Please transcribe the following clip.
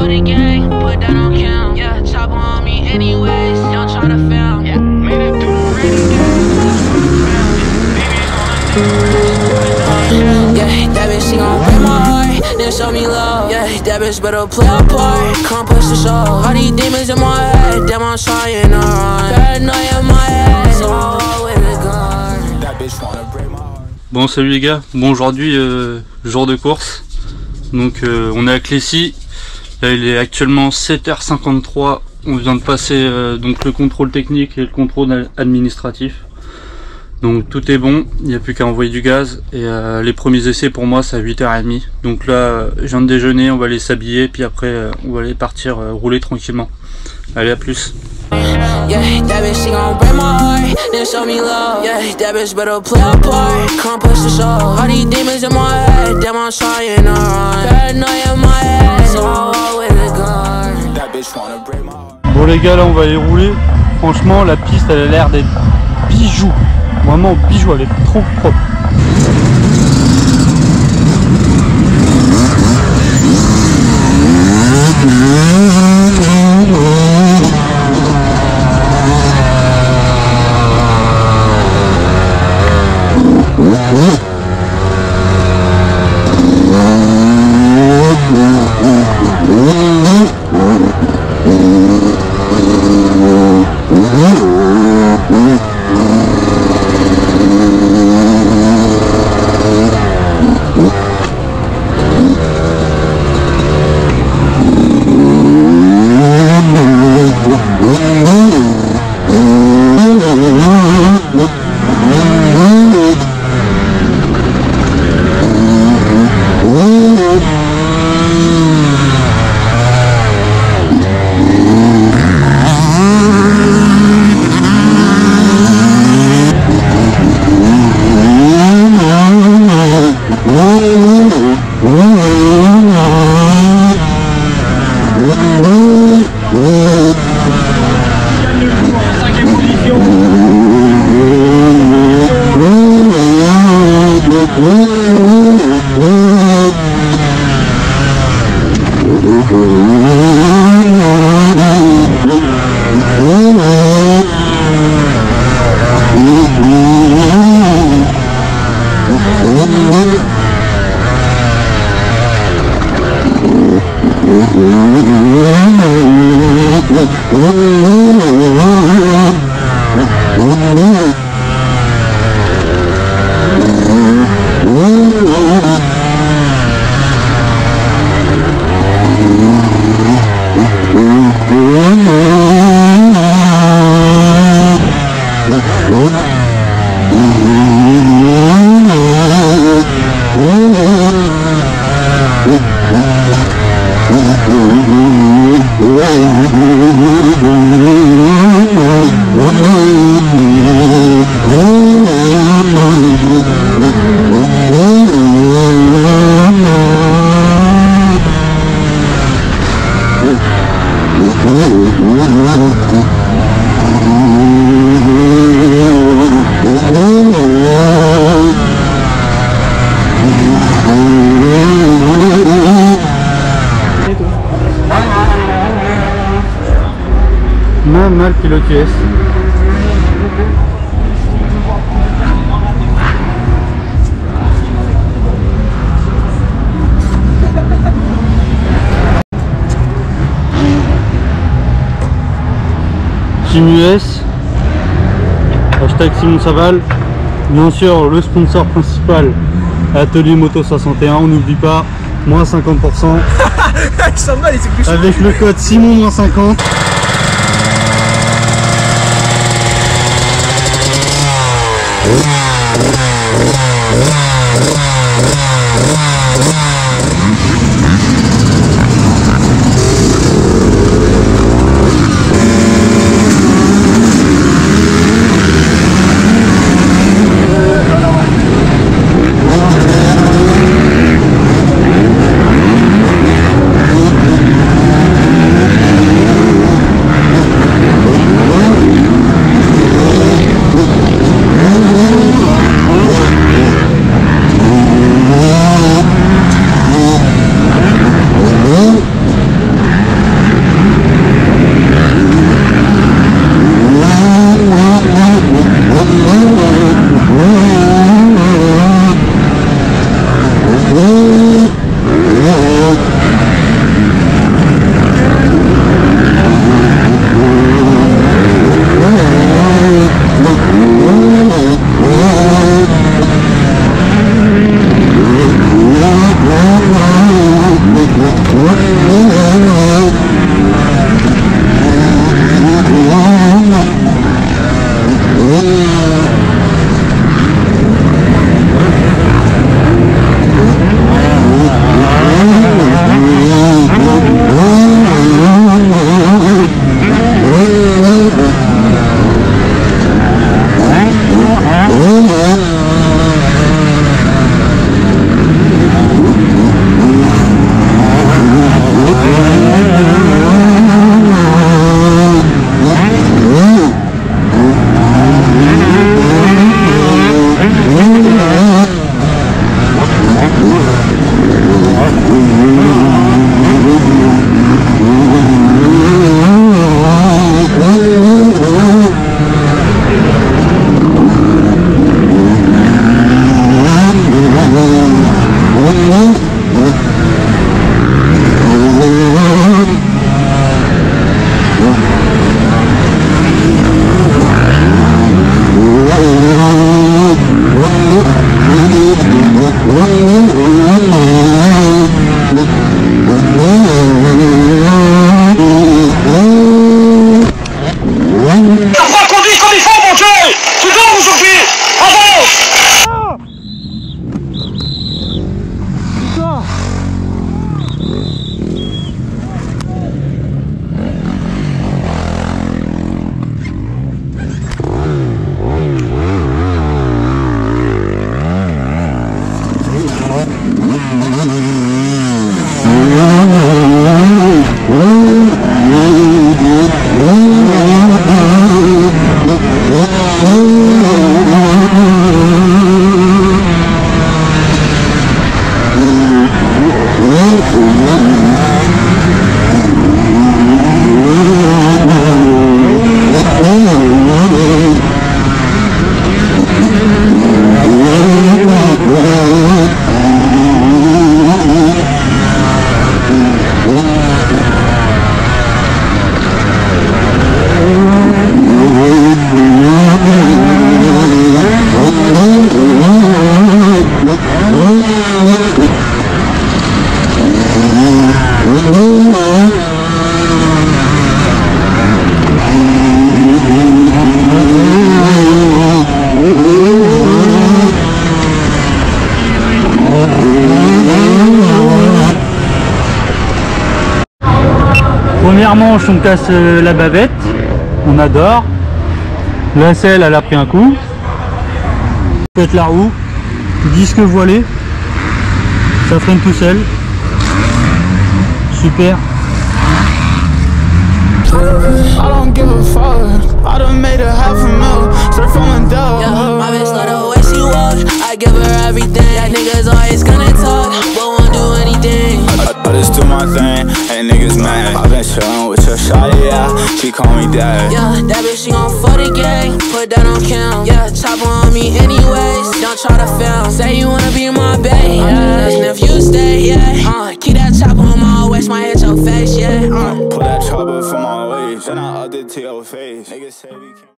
for the gang, put that on cam. Yeah, chop on me anyways, don't try to film. Yeah, made it through the rainy days. Yeah, that bitch, she gon' break my heart, then show me love. Yeah, that bitch better play a part, come push the show. All these demons in my head, damn, I'm trying to run. Paranoia in my head, so I walk with a gun. That bitch wanna break my heart. Bon, salut les gars. Bon, aujourd'hui jour de course, donc on est à Clécy. Là il est actuellement 7h53. On vient de passer donc le contrôle technique et le contrôle administratif, donc tout est bon, il n'y a plus qu'à envoyer du gaz. Et les premiers essais pour moi c'est à 8h30. Donc là je viens de déjeuner, on va aller s'habiller, puis après on va aller partir rouler tranquillement. Allez, à plus. Yeah, that bitch, she gon' break my heart, then show me love. Yeah, that bitch better play a part, come push the show. All these demons in my head, damn, I'm trying to run. Paranoia in my head, so I walk with a gun. That bitch wanna break my heart. Bon les gars, là on va aller rouler. Franchement la piste elle a l'air d'être bijou. Vraiment bijou, elle est trop propre. Mal pilote US. Team US, hashtag Simon Saval. Bien sûr le sponsor principal, Atelier Moto 61. On n'oublie pas, moins 50% avec le code Simon moins 50. Première manche, on casse la bavette, on adore. La selle, elle a pris un coup. Pète la roue, disque voilé, ça freine tout seul. Super. I don't give a fuck. I done made a $500,000 straight from a dog. Yeah, my bitch love the way she walk. I give her everything. That niggas always gonna talk, but won't do anything. I just do my thing, and niggas mad. I been chillin' with your shawty, yeah. She call me dad. Yeah, that bitch, she gon' fuck the gang. Put that on cam. Yeah, chopper on me anyways. Don't try to film. Say you wanna be my bae. Yeah, and if you stay, yeah. Keep that chopper on my waist, might hit your face, yeah. Pull that chopper from my waist, and I upped it to your face. Niggas say we can't.